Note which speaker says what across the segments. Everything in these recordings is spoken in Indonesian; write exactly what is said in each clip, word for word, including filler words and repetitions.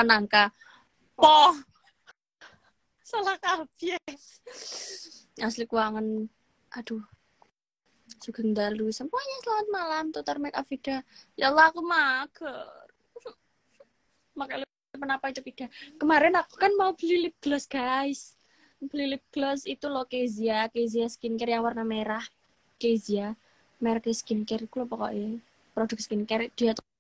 Speaker 1: delapan angka. Poh. Salah kabeh. Asli kuangan. Aduh. Sugeng dalu. Semuanya selamat malam. Tutor Make Afida. Ya Allah aku mager. Makanya kenapa itu Vida? Kemarin aku kan mau beli lip gloss, guys. Beli lip gloss itu loh Kezia. Kezia skincare yang warna merah. Kezia. Merek skincare. Aku lupa pokoknya. Produk skincare. Dia tuh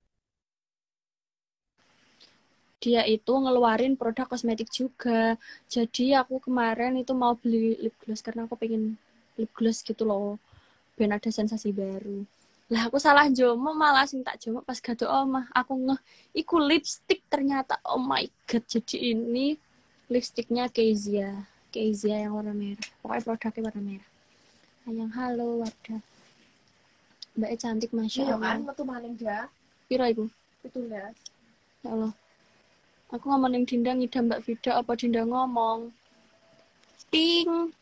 Speaker 1: dia itu ngeluarin produk kosmetik juga. Jadi aku kemarin itu mau beli lip gloss karena aku pengen lip gloss gitu loh. Biar ada sensasi baru. Lah aku salah jomo malah sing tak jomo pas gado omah. Aku ngeh iku lipstick ternyata. Oh my god. Jadi ini lipsticknya Kezia. Kezia yang warna merah. Pokoknya produknya warna merah. Ayang halo wadah. Mbaknya cantik Masya Allah.
Speaker 2: Iya kan, metu maning dah.
Speaker 1: Piro iku?
Speaker 2: Pitulas.
Speaker 1: Ya Allah. Aku ngomongin Dinda ngidam Mbak Vida, apa Dinda ngomong? Ting.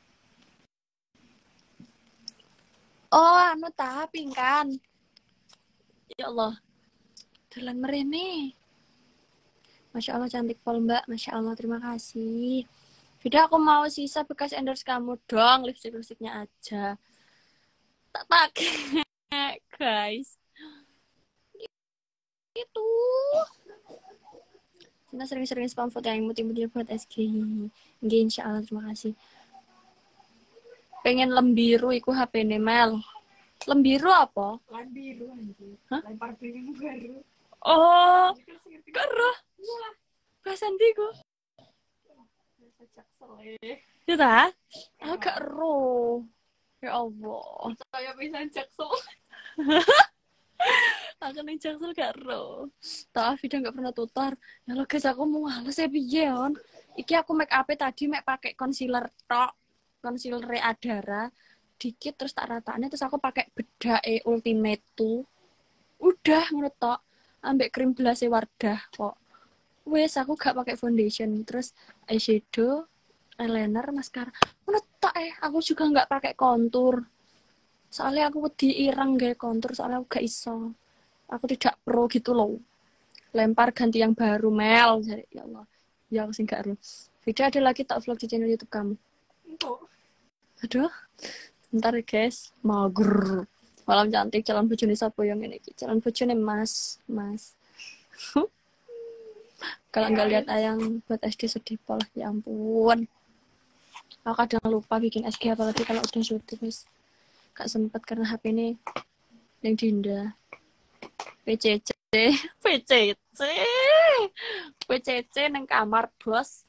Speaker 1: Oh, anu ta pingkan. Ya Allah. Dalan merene. Masya Allah cantik pol Mbak. Masya Allah terima kasih. Vida aku mau sisa bekas endorse kamu dong. Lipstick-lipsticknya aja. Tak pakai guys. Itu. Kita sering-sering spam foto yang imut-imut buat S G. Nggih insya Allah terima kasih. Pengen lembiru iku H P-ne Mel. Lembiru apa?
Speaker 2: Lembiru anjir.
Speaker 1: Hah?
Speaker 2: Lempar piring baru.
Speaker 1: Oh. Karo. Bahasa ndiku.
Speaker 2: Bahasa Jaksel eh.
Speaker 1: Ya ta? Aku gak ero. Ya Allah.
Speaker 2: Saya bisa Jaksel.
Speaker 1: Aku ning Jaksel gak ero. Tau Vida gak pernah tutor. Ya lo guys aku mau males ya piye on. Iki aku make up tadi make pakai concealer tok. Concealer Adara dikit terus tak rataannya terus aku pakai bedak e Ultimate tuh. Udah ngono tok. Ambek krim blush Wardah kok. Wes aku gak pakai foundation terus eyeshadow, eyeliner, mascara. Ngono tok eh aku juga gak pakai kontur. Soalnya aku wedi ireng gawe kontur soalnya aku gak iso. Aku tidak pro gitu loh. Lempar ganti yang baru Mel. Jadi, ya Allah. Ya aku sih gak ero. Video ada lagi tak vlog di channel YouTube kamu.
Speaker 2: Entuk.
Speaker 1: Aduh. Bentar ya guys. Mager. Malam cantik calon bojone sapa yang ini iki? Calon bojone Mas, Mas. Kalau nggak lihat Ayang buat S D sedih pol. Ya ampun. Aku kadang lupa bikin S G apalagi kalau udah syuting guys. Gak sempet karena H P ini yang Dinda. P C C, P C C, P C C neng kamar bos.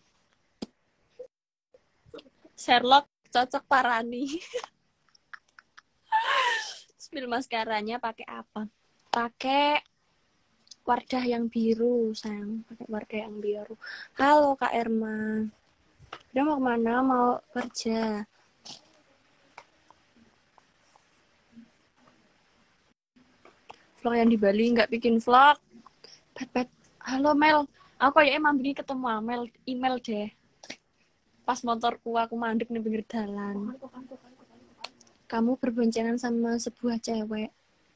Speaker 1: Sherlock cocok parani. Spill maskaranya pakai apa? Pakai Wardah yang biru, sayang. Pakai Wardah yang biru. Halo Kak Erma. Udah mau kemana? Mau kerja. Vlog yang di Bali nggak bikin vlog. Pet-pet. Halo Mel. Aku ya emang begini ketemu Amel. Email deh. Pas motorku aku mandek nih pinggir jalan. Kamu berboncengan sama sebuah cewek.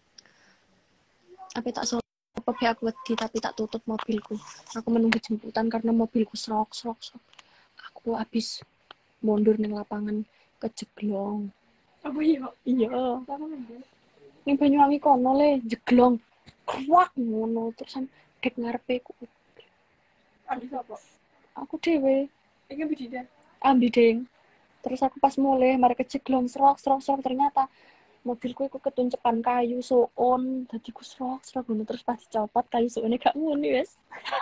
Speaker 1: Apa tak soal apa be aku wedi tapi tak tutup mobilku. Aku menunggu jemputan karena mobilku serok serok serok. Aku habis mundur ning lapangan kejeglong.
Speaker 2: Apa iya?
Speaker 1: Iya.
Speaker 2: Apa ngendel?
Speaker 1: Ning Banyuwangi kono le jeglong. Kuak ngono terusan dek ngarepe ku.
Speaker 2: Ada siapa?
Speaker 1: Aku dhewe
Speaker 2: Iki bidida.
Speaker 1: ambi ding. Terus aku pas mulai mari kejeglong serok serok serok ternyata mobilku iku ketuncepan kayu soon dadi ku serok serok ngono terus pas dicopot kayu soone gak muni wes.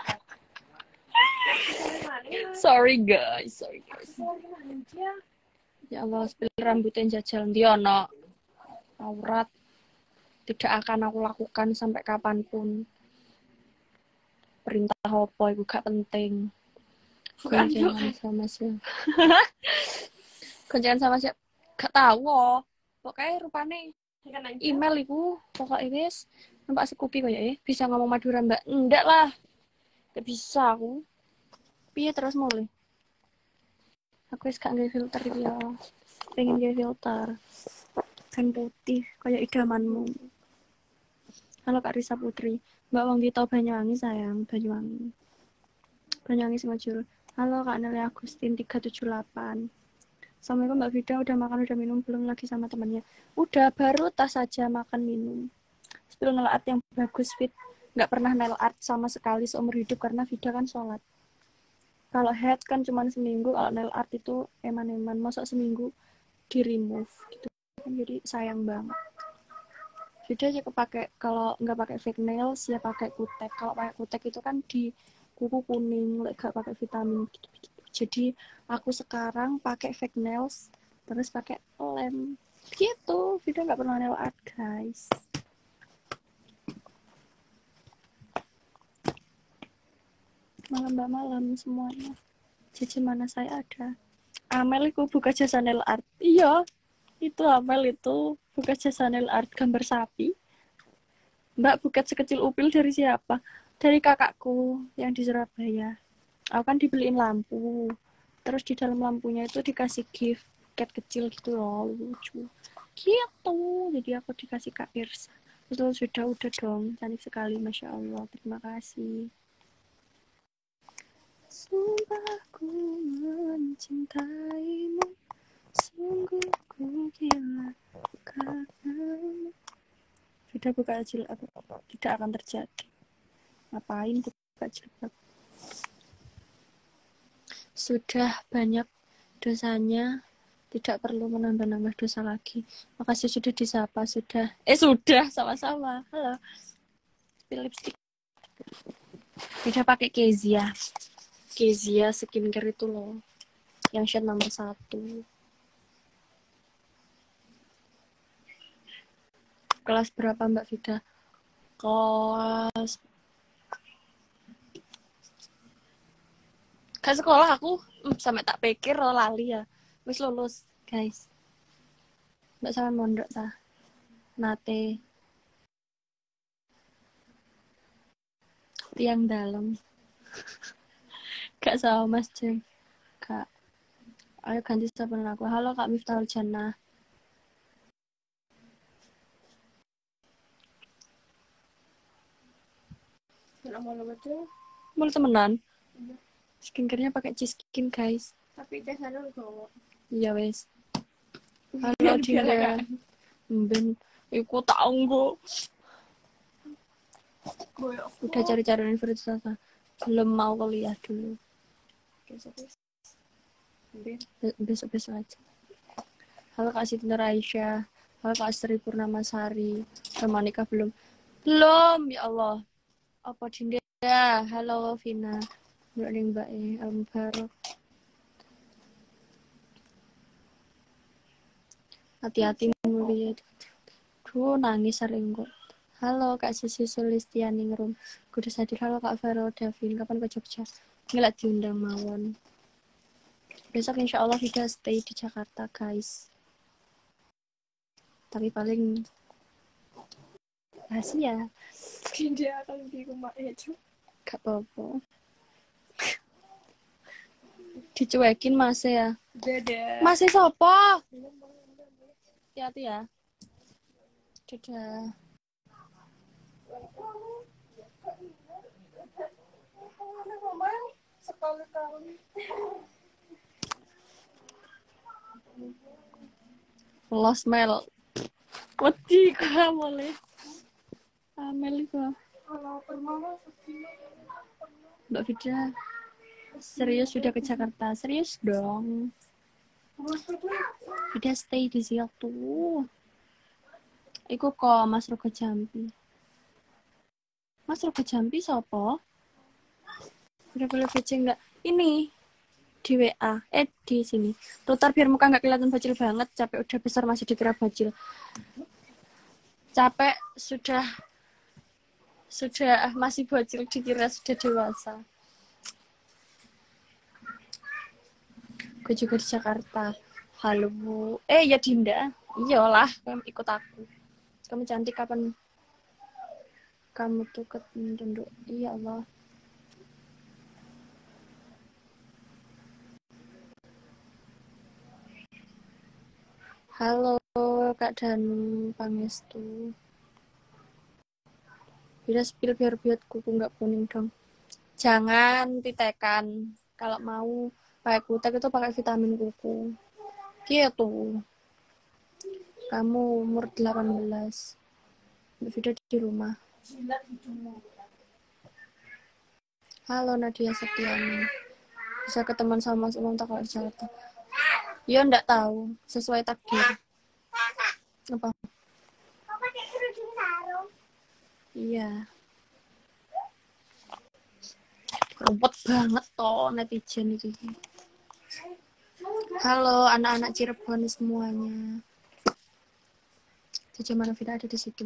Speaker 1: Sorry guys, sorry guys. Ya Allah, spill rambutnya jajal ndi ono. Aurat tidak akan aku lakukan sampai kapanpun. Perintah apa iku gak penting. Konjangan sama siapa? Konjangan sama siapa? Gak tahu oh. Pokoknya rupane email iku pokoknya wis nampak sekupi kayak ya bisa ngomong Madura mbak enggak lah gak bisa aku piye terus mulai aku wis gak nge filter ya pengen nge filter kan putih kayak idamanmu. Halo Kak Risa Putri Mbak Wong di tau Banyuwangi sayang Banyuwangi Banyuwangi Singojuru. Halo Kak Nelly Agustin tiga tujuh delapan. Assalamualaikum Mbak Vida, udah makan udah minum belum? Lagi sama temannya. Udah, baru tas saja makan minum. Spill nail art yang bagus, Fit. Nggak pernah nail art sama sekali seumur hidup karena Vida kan sholat. Kalau head kan cuma seminggu, kalau nail art itu eman-eman. Masa seminggu di remove gitu. Jadi sayang banget. Vida aja kepake, kalau nggak pakai fake nails ya pakai kutek. Kalau pakai kutek itu kan di kuku kuning, nggak pakai vitamin gitu, gitu. Jadi aku sekarang pakai fake nails terus pakai lem gitu. Vida nggak pernah nail art guys. Malam mbak malam semuanya. Jajan mana saya ada. Amel itu buka jasa nail art. Iya, itu Amel itu buka jasa nail art gambar sapi. Mbak buket sekecil upil dari siapa? Dari kakakku yang di Surabaya. Aku kan dibeliin lampu. Terus di dalam lampunya itu dikasih gift cat kecil gitu loh, lucu. Gitu. Jadi aku dikasih Kak Irsa. Itu sudah udah dong, cantik sekali, masya Allah. Terima kasih. Sumpah ku mencintaimu, sungguh ku gila karenamu. Sudah buka jilbab, tidak akan terjadi. Ngapain buka jilbab? Sudah banyak dosanya, tidak perlu menambah-nambah dosa lagi. Makasih sudah disapa, sudah. Eh sudah, sama-sama. Halo. Lipstick. Sudah pakai Kezia. Kezia skincare itu loh. Yang shade nomor satu. Kelas berapa Mbak Vida? Kelas ke sekolah aku hmm, sampai tak pikir lali ya. Wis lulus, guys. Mbak sama mondok ta. Nate. Tiang dalam. Kak sama Mas Jeng. Kak. Ayo ganti sahabat aku. Halo Kak Miftahul Jannah. Mau temenan? Iya. Skincare-nya pakai Ciskin, guys.
Speaker 2: Tapi tes sana lu cowok.
Speaker 1: Iya, wes. Halo, Dinda. Ben, iku tanggo. Udah cari-cari universitas. Belum mau kuliah dulu. Besok-besok aja. Halo Kak Siti Nur Aisyah. Halo Kak Sri Purnamasari. Sama nikah belum? Belum, ya Allah. Apa Dinda? Halo Vina. Mbak Ning Mbak E. Al-Mubarak. Hati-hati mulia. Duh, nangis sering kok. Halo Kak Sisi Sulistianingrum. Kudu hadir. Halo Kak Vero Davin. Kapan ke Jogja? Ngelak diundang mawon. Besok insya Allah Vida stay di Jakarta guys. Tapi paling rahasia.
Speaker 2: Dia akan di rumah itu.
Speaker 1: Gak apa-apa. Dicuekin Mas ya.
Speaker 2: Dadah.
Speaker 1: Masih sopo? Hati-hati ya. Dadah.
Speaker 2: Sekali-kali.
Speaker 1: Lost Mel. Wedi kok boleh. Amel itu.
Speaker 2: Kalau permama
Speaker 1: Mbak Vida. Serius sudah ke Jakarta? Serius dong. Vida stay di situ. Iku kok Mas Rogo Jampi. Mas Rogo Jampi sopo? Udah boleh V C enggak? Ini di W A. Eh di sini. Tutar biar muka nggak kelihatan bocil banget. Capek udah besar masih dikira bocil. Capek sudah sudah masih bocil dikira sudah dewasa. Gue juga di Jakarta. Halo Bu. Eh ya Dinda. Iyalah, kamu ikut aku. Kamu cantik kapan? Kamu tuh ketunduk. Iya Allah. Halo Kak Danu Pangestu. Bila spill biar biar kuku nggak kuning dong. Jangan pitekan. Kalau mau pakai kutek itu pakai vitamin kuku. Gitu. Kamu umur delapan belas. Mbak Vida di rumah. Halo Nadia Setiani. Bisa ketemuan sama Mas Umam tak kalau di Jakarta? Ya enggak tahu. Sesuai takdir. Apa?
Speaker 2: Kau pakai kerudung sarung.
Speaker 1: Iya. Rumput banget toh netizen itu. Halo anak-anak Cirebon semuanya. Jaja mana Vida ada di situ.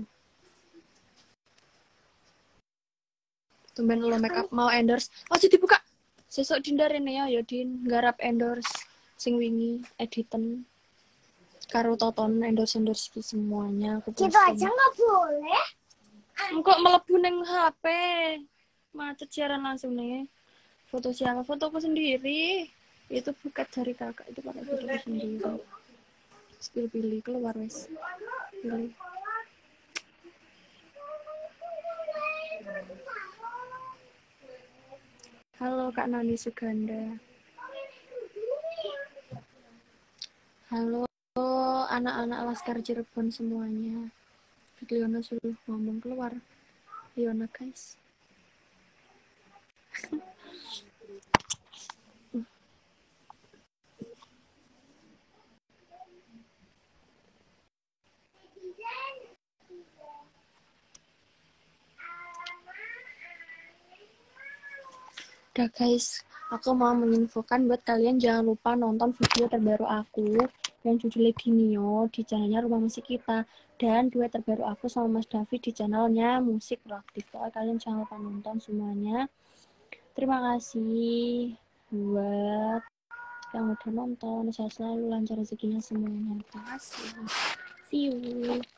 Speaker 1: Tumben lo make up mau endorse. Oh jadi buka. Sesuk dindar ini ya ya Din garap endorse sing wingi editen. Karo Toton endorse-endorse iki semuanya aku
Speaker 2: Gitu aja nggak boleh.
Speaker 1: Kok melebu neng H P. Macet siaran langsung nih. Foto siapa? Fotoku sendiri. Itu bukan dari kakak, itu pakai fotoku sendiri. Skill pilih keluar wes. Pilih. Halo Kak Nani Suganda. Halo anak-anak Laskar Cirebon semuanya. Liona suruh ngomong keluar. Liona guys. Udah guys, aku mau menginfokan buat kalian jangan lupa nonton video terbaru aku yang judulnya Dinio di channelnya Rumah Musik Kita dan duet terbaru aku sama Mas David di channelnya Musik Proaktif. Kalian jangan lupa nonton semuanya. Terima kasih buat yang udah nonton. Saya selalu lancar rezekinya semuanya. Terima kasih. See you.